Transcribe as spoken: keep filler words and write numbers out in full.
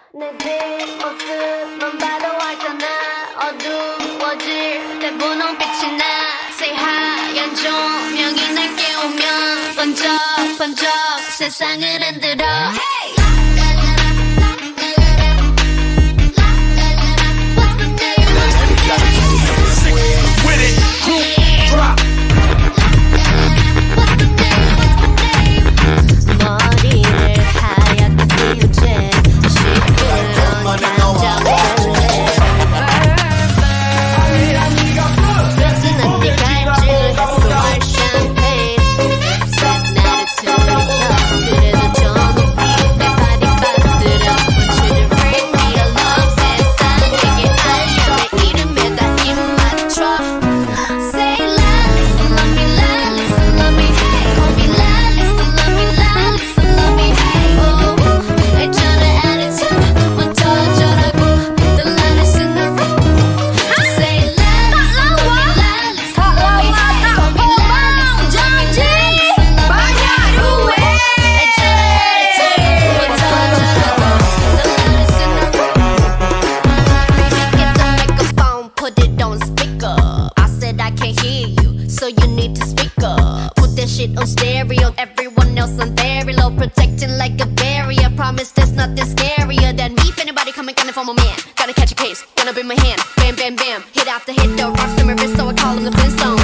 내 뒷모습만 봐도 알잖아. 어두워질 때 분홍빛이 나. 새하얀 조명이 날 깨우면 번쩍번쩍 세상을 흔들어. Hey! With it, group drop. 머리를 하얗게 비우제 시끄러운 감정을 뜨는 네 갈증했어 샴페인 나를 두리쳐 그래도 저 높이 내 발이 빠뜨려 Want you to bring me along 세상에게 알려 내 이름에 다 입 맞춰 Say la, listen, love me, la, listen, love me Hey, call me la, listen, love me, la, listen, love me Hey, oh, 애절한 attitude 먼저 어쩌라고 The loudest in the room Say la, listen, love me, la, listen, love me Hey, call me la, listen, love me, la, listen, love me Hey, oh, 애절한 attitude 먼저 어쩌라고 The loudest in the room Baby, get the microphone, put it on speaker I said I can't hear you, so you need to speak up Put that shit on stereo, everyone else on very low Protecting like a barrier, promise there's nothing scarier than me If anybody coming gunning for my man Gotta catch a case, gonna bring my hand Bam, bam, bam, hit after hit, the rocks in my wrist So I call him the Flintstone